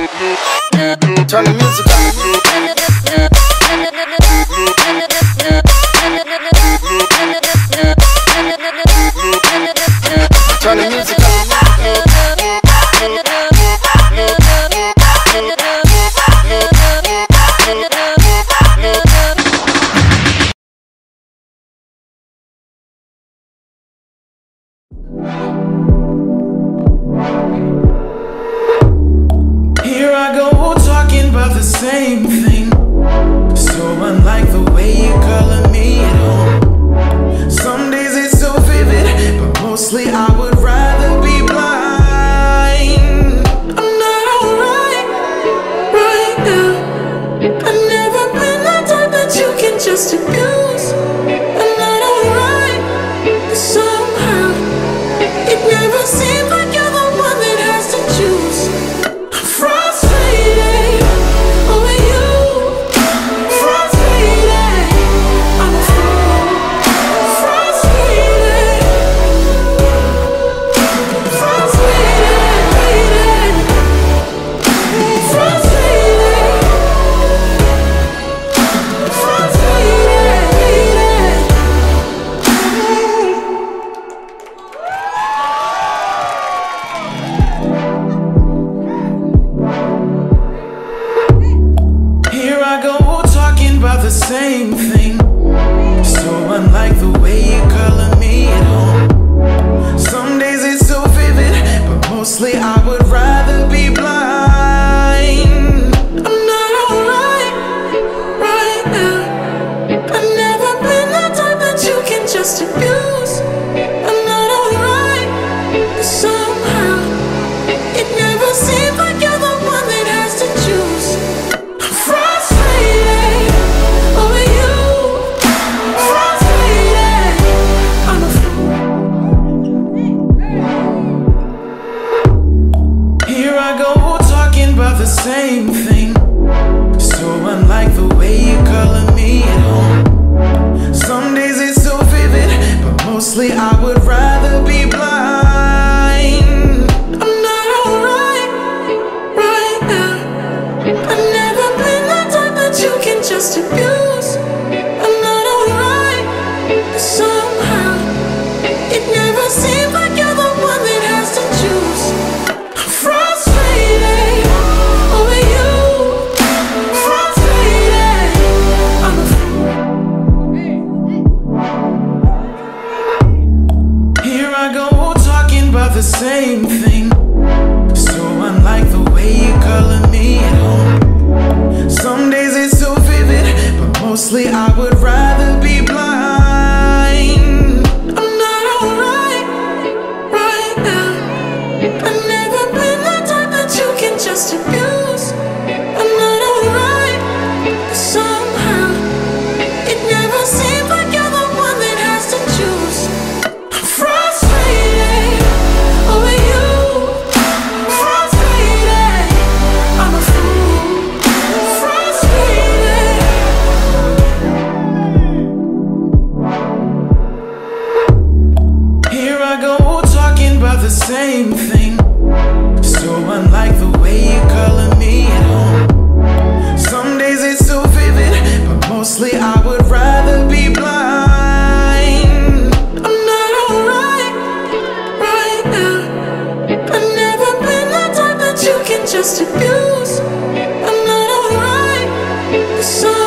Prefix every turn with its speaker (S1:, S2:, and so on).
S1: Turn the music up. Turn the music up.
S2: Here I go talking about the same thing, so unlike the way you color me at home. Some days it's so vivid, but mostly I would rather be blind. I'm not alright right now. I've never been the type that you can just abuse. I'm not alright somehow. It never seems like you're the one that has to choose. I'm frustrated over you. Frustrated, I'm a fool. Frustrated, frustrated, Here I go talking about the same thing, so unlike the way you color me at home. Some days it's so vivid, but mostly I would rather be blind. I'm not alright right now. I've never been the type that you can just abuse. I'm not alright somehow. It never seems like you're the one that has to choose. I'm frustrated over you. Frustrated, I'm a fool. Here I go talking about the same thing, so unlike the way you color me at home. Some days it's so vivid, but mostly I would rather be blind. I'm not alright right now. I've never been the type that you can just abuse. I'm not alright somehow. It never seems like you're the one that has to choose. I'm frustrated over you. Frustrated, I'm a fool. Here I go talking about the same thing, so unlike the way you color me at home. Some days it's so vivid, but mostly I would rather be blind. I'm not alright right now. I've never been the type that you can just abuse. I'm not alright somehow. It never seems like you're the one that has to choose. I'm frustrated over you. Frustrated, I'm a fool. Frustrated. Here I go talking about the same thing, so unlike the way you color me at home. Some days it's so vivid, but mostly I would rather be blind. I'm not alright right now. I've never been the type that you can just abuse. I'm not alright.